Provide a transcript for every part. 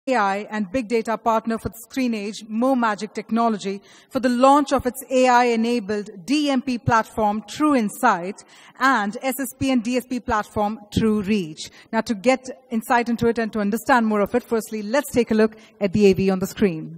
AI and big data partner for the ScreenAge, MoMAGIC technology, for the launch of its AI-enabled DMP platform, True Insight, and SSP and DSP platform, True Reach. Now, to get insight into it and to understand more of it, firstly, let's take a look at the AV on the screen.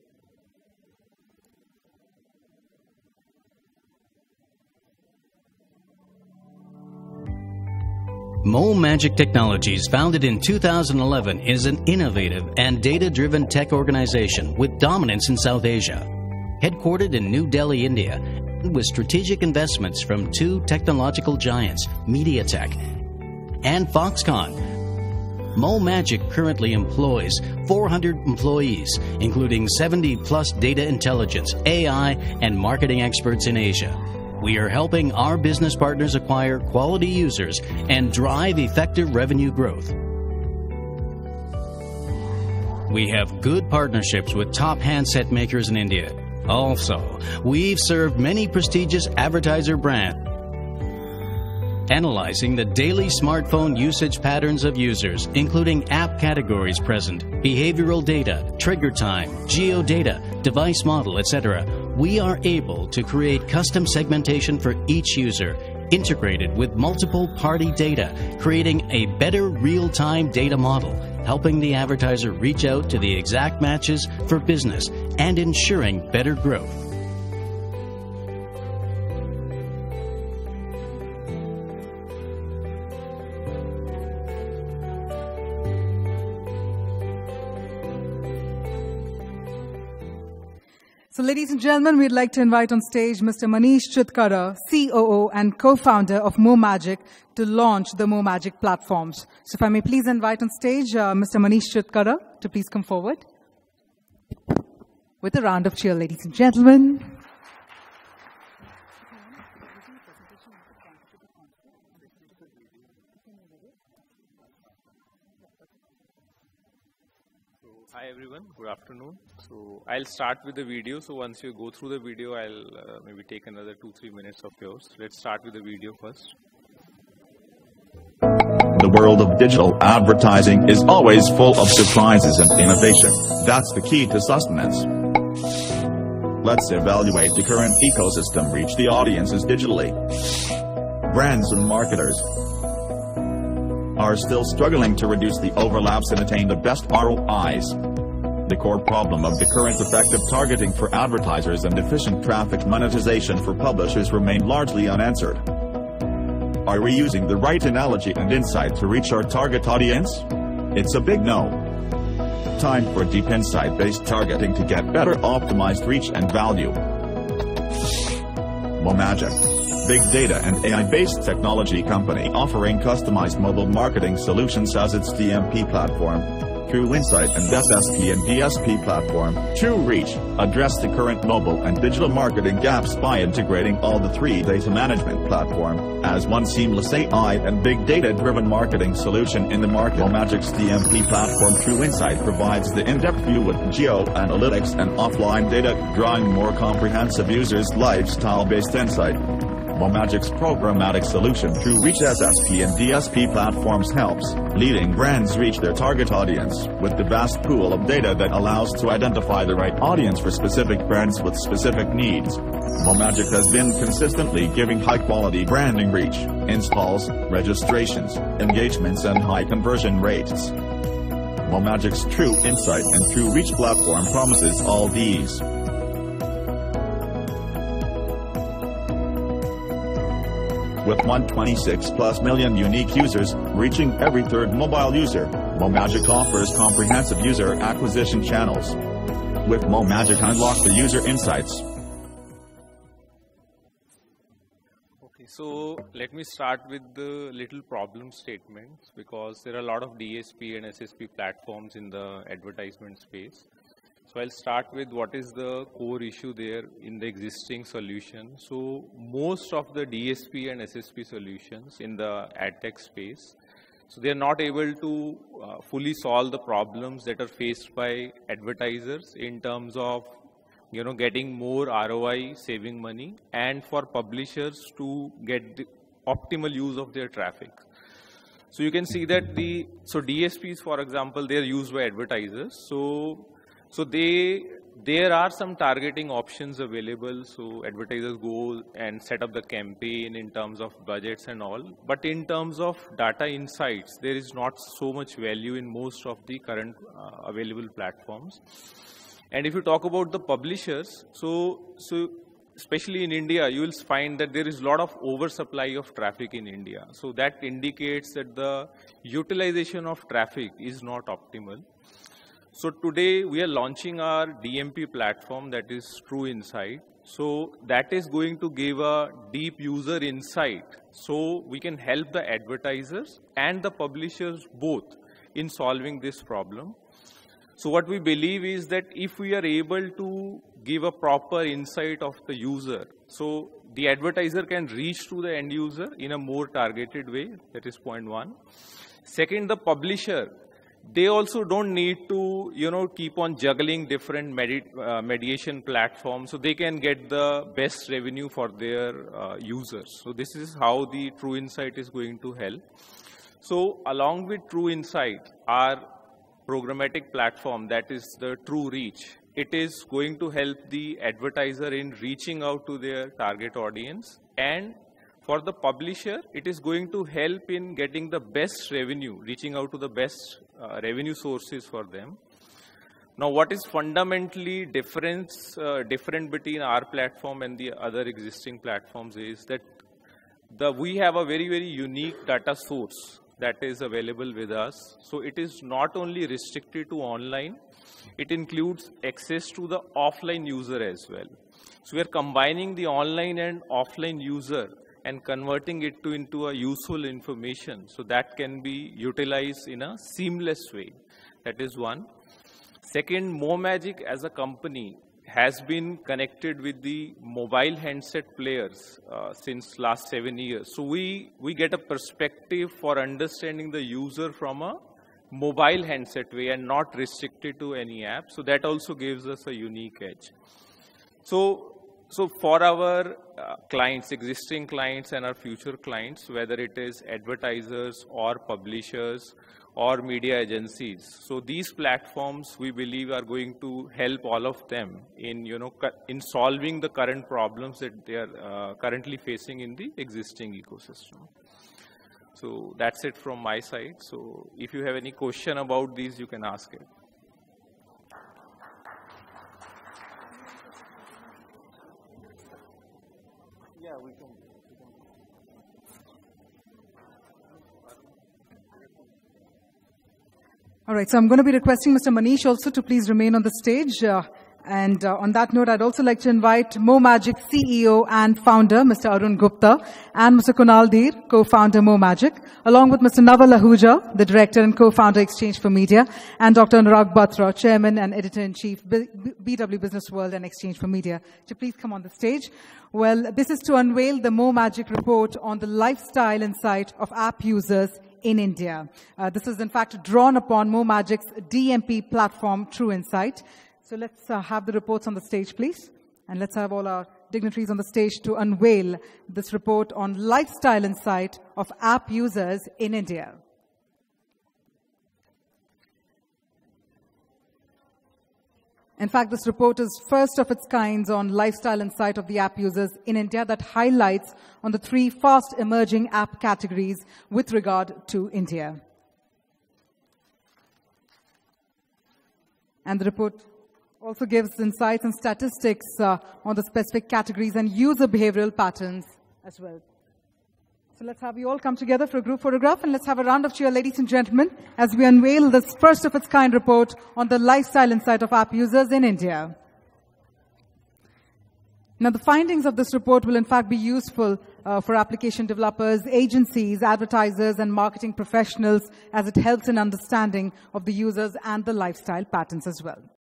MoMAGIC Technologies, founded in 2011, is an innovative and data-driven tech organization with dominance in South Asia. Headquartered in New Delhi, India, with strategic investments from two technological giants, MediaTek and Foxconn, MoMAGIC currently employs 400 employees, including 70-plus data intelligence, AI, and marketing experts in Asia. We are helping our business partners acquire quality users and drive effective revenue growth. We have good partnerships with top handset makers in India. Also, we've served many prestigious advertiser brands, analyzing the daily smartphone usage patterns of users, including app categories present, behavioral data, trigger time, geo-data, device model, etc. We are able to create custom segmentation for each user, integrated with multiple party data, creating a better real-time data model, helping the advertiser reach out to the exact matches for business and ensuring better growth. So, ladies and gentlemen, we'd like to invite on stage Mr. Manish Chitkara, COO and co-founder of MoMAGIC, to launch the MoMAGIC platforms. So, if I may please invite on stage Mr. Manish Chitkara to please come forward. With a round of cheer, ladies and gentlemen. Hi everyone, good afternoon. So I'll start with the video. So once you go through the video, I'll maybe take another 2-3 minutes of yours. Let's start with the video first. The world of digital advertising is always full of surprises and innovation. That's the key to sustenance. Let's evaluate the current ecosystem, reach the audiences digitally. Brands and marketers are still struggling to reduce the overlaps and attain the best ROIs. The core problem of the current effective targeting for advertisers and efficient traffic monetization for publishers remain largely unanswered. Are we using the right analogy and insight to reach our target audience? It's a big no. Time for deep insight-based targeting to get better optimized reach and value. MoMAGIC, big data and AI-based technology company offering customized mobile marketing solutions as its DMP platform. True Insight and SSP and DSP platform, True Reach, address the current mobile and digital marketing gaps by integrating all the three data management platform as one seamless AI and big data-driven marketing solution in the market. MoMAGIC's DMP platform True Insight provides the in-depth view with geo-analytics and offline data, drawing more comprehensive users' lifestyle-based insight. MoMAGIC's programmatic solution True Reach SSP and DSP platforms helps leading brands reach their target audience with the vast pool of data that allows to identify the right audience for specific brands with specific needs. MoMAGIC has been consistently giving high-quality branding reach, installs, registrations, engagements and high conversion rates. MoMAGIC's True Insight and True Reach platform promises all these. With 126+ million unique users, reaching every third mobile user, MoMAGIC offers comprehensive user acquisition channels. With MoMAGIC, unlock the user insights. Okay, so let me start with the little problem statements, because there are a lot of DSP and SSP platforms in the advertisement space. So I'll start with what is the core issue there in the existing solution. So most of the DSP and SSP solutions in the ad tech space, so they are not able to fully solve the problems that are faced by advertisers in terms of getting more ROI, saving money, and for publishers to get the optimal use of their traffic. So you can see that so DSPs, for example, they are used by advertisers. So there are some targeting options available. So advertisers go and set up the campaign in terms of budgets and all. But in terms of data insights, there is not so much value in most of the current available platforms. And if you talk about the publishers, so especially in India, you will find that there is a lot of oversupply of traffic in India. So that indicates that the utilization of traffic is not optimal. So today we are launching our DMP platform, that is True Insight. So that is going to give a deep user insight. So we can help the advertisers and the publishers both in solving this problem. So what we believe is that if we are able to give a proper insight of the user, so the advertiser can reach to the end user in a more targeted way. That is point one. Second, the publisher, they also don't need to, keep on juggling different mediation platforms, so they can get the best revenue for their users. So this is how the True Insight is going to help. So along with True Insight, our programmatic platform, that is the True Reach, it is going to help the advertiser in reaching out to their target audience, and for the publisher, it is going to help in getting the best revenue, reaching out to the best revenue sources for them. Now, what is fundamentally different between our platform and the other existing platforms is that we have a very, very unique data source that is available with us. So it is not only restricted to online, it includes access to the offline user as well. So we are combining the online and offline user and converting it into a useful information, so that can be utilized in a seamless way. That is one. Second, MoMAGIC as a company has been connected with the mobile handset players since last 7 years. So we get a perspective for understanding the user from a mobile handset way and not restricted to any app. So that also gives us a unique edge. So for our clients, existing clients and our future clients, whether it is advertisers or publishers or media agencies, so these platforms we believe are going to help all of them in solving the current problems that they are currently facing in the existing ecosystem. So that's it from my side. So if you have any question about these, you can ask it. Yeah, we can. All right, so I'm going to be requesting Mr. Manish also to please remain on the stage. And on that note, I'd also like to invite MoMAGIC CEO and founder, Mr. Arun Gupta, and Mr. Kunal Dheer, co-founder MoMAGIC, along with Mr. Naval Ahuja, the director and co-founder Exchange for Media, and Dr. Anurag Batra, chairman and editor-in-chief, BW Business World and Exchange for Media, to please come on the stage. Well, this is to unveil the MoMAGIC report on the lifestyle insight of app users in India. This is in fact drawn upon MoMAGIC's DMP platform, True Insight. So let's have the reports on the stage, please. And let's have all our dignitaries on the stage to unveil this report on lifestyle insight of app users in India. In fact, this report is first of its kind on lifestyle insight of the app users in India that highlights on the 3 fast emerging app categories with regard to India. And the report also gives insights and statistics on the specific categories and user behavioral patterns as well. So let's have you all come together for a group photograph, and let's have a round of cheer, ladies and gentlemen, as we unveil this first of its kind report on the lifestyle insight of app users in India. Now, the findings of this report will in fact be useful for application developers, agencies, advertisers, and marketing professionals, as it helps in understanding of the users and the lifestyle patterns as well.